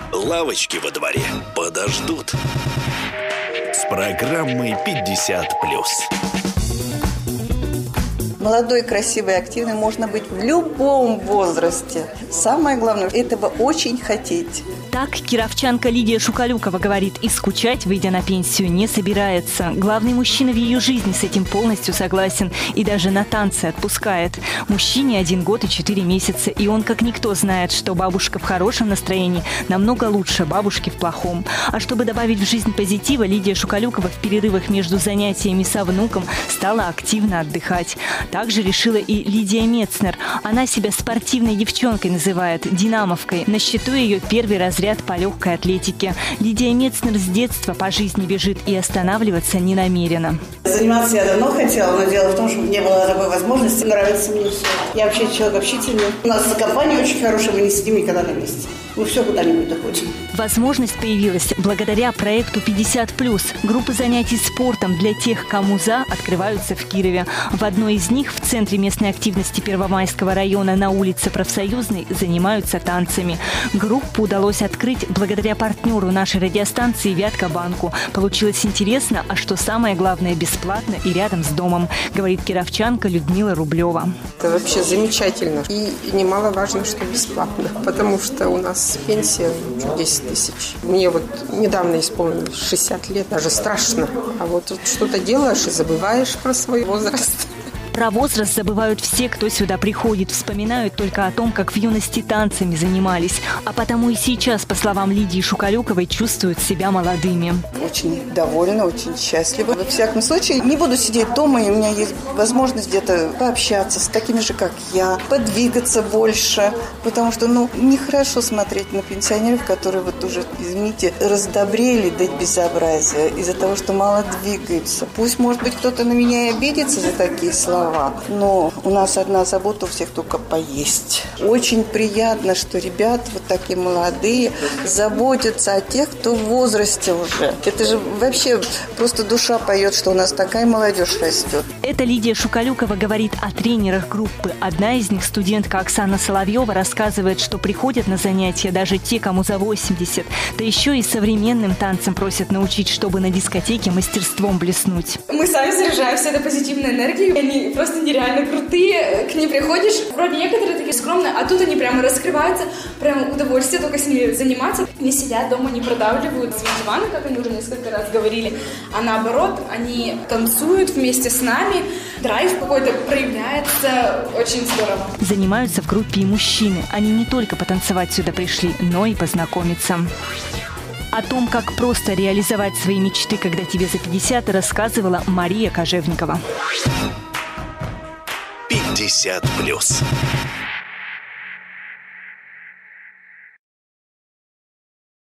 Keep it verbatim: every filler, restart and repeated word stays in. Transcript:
Лавочки во дворе подождут. С программой пятьдесят плюс. Молодой, красивый, активный можно быть в любом возрасте. Самое главное – этого очень хотеть. Так кировчанка Лидия Шукалюкова говорит, и скучать, выйдя на пенсию, не собирается. Главный мужчина в ее жизни с этим полностью согласен и даже на танцы отпускает. Мужчине один год и четыре месяца, и он как никто знает, что бабушка в хорошем настроении намного лучше бабушки в плохом. А чтобы добавить в жизнь позитива, Лидия Шукалюкова в перерывах между занятиями со внуком стала активно отдыхать. Также решила и Лидия Мецнер. Она себя спортивной девчонкой называет, динамовкой. На счету ее первый разряд по легкой атлетике. Лидия Мецнер с детства по жизни бежит и останавливаться не намерена. Заниматься я давно хотела, но дело в том, что не было такой возможности. Нравится мне все. Я вообще человек общительный. У нас компания очень хорошая, мы не сидим никогда на месте. Мы все куда-нибудь доходим. Возможность появилась благодаря проекту пятьдесят плюс. Группы занятий спортом для тех, кому за, открываются в Кирове. В одной из них, в Центре местной активности Первомайского района на улице Профсоюзной, занимаются танцами. Группу удалось открыть благодаря партнеру нашей радиостанции «Вятка-банку». Получилось интересно, а что самое главное, бесплатно и рядом с домом, говорит кировчанка Людмила Рублева. Это вообще замечательно. И немаловажно, что бесплатно, потому что у нас пенсия десять тысяч. Мне вот недавно исполнилось шестьдесят лет, даже страшно. А вот, вот что-то делаешь и забываешь про свой возраст. Про возраст забывают все, кто сюда приходит. Вспоминают только о том, как в юности танцами занимались. А потому и сейчас, по словам Лидии Шукалюковой, чувствуют себя молодыми. Очень довольна, очень счастлива. Во всяком случае, не буду сидеть дома, и у меня есть возможность где-то пообщаться с такими же, как я, подвигаться больше. Потому что, ну, нехорошо смотреть на пенсионеров, которые вот уже, извините, раздобрели до безобразия из-за того, что мало двигаются. Пусть, может быть, кто-то на меня и обидится за такие слова, но у нас одна забота у всех только поесть. Очень приятно, что ребята вот такие молодые заботятся о тех, кто в возрасте уже. Это же вообще просто душа поет, что у нас такая молодежь растет. Это Лидия Шукалюкова говорит о тренерах группы. Одна из них, студентка Оксана Соловьева, рассказывает, что приходят на занятия даже те, кому за восемьдесят. Да еще и современным танцам просят научить, чтобы на дискотеке мастерством блеснуть. Мы сами заряжаемся этой позитивной энергией. Они просто нереально крутые. К ним приходишь, вроде некоторые такие скромные, а тут они прямо раскрываются. Прямо удовольствие только с ними заниматься. Не сидят дома, не продавливают с дивана, как они уже несколько раз говорили, а наоборот, они танцуют вместе с нами. Драйв какой-то проявляется. Очень здорово. Занимаются в группе и мужчины. Они не только потанцевать сюда пришли, но и познакомиться. О том, как просто реализовать свои мечты, когда тебе за пятьдесят, рассказывала Мария Кожевникова. пятьдесят плюс.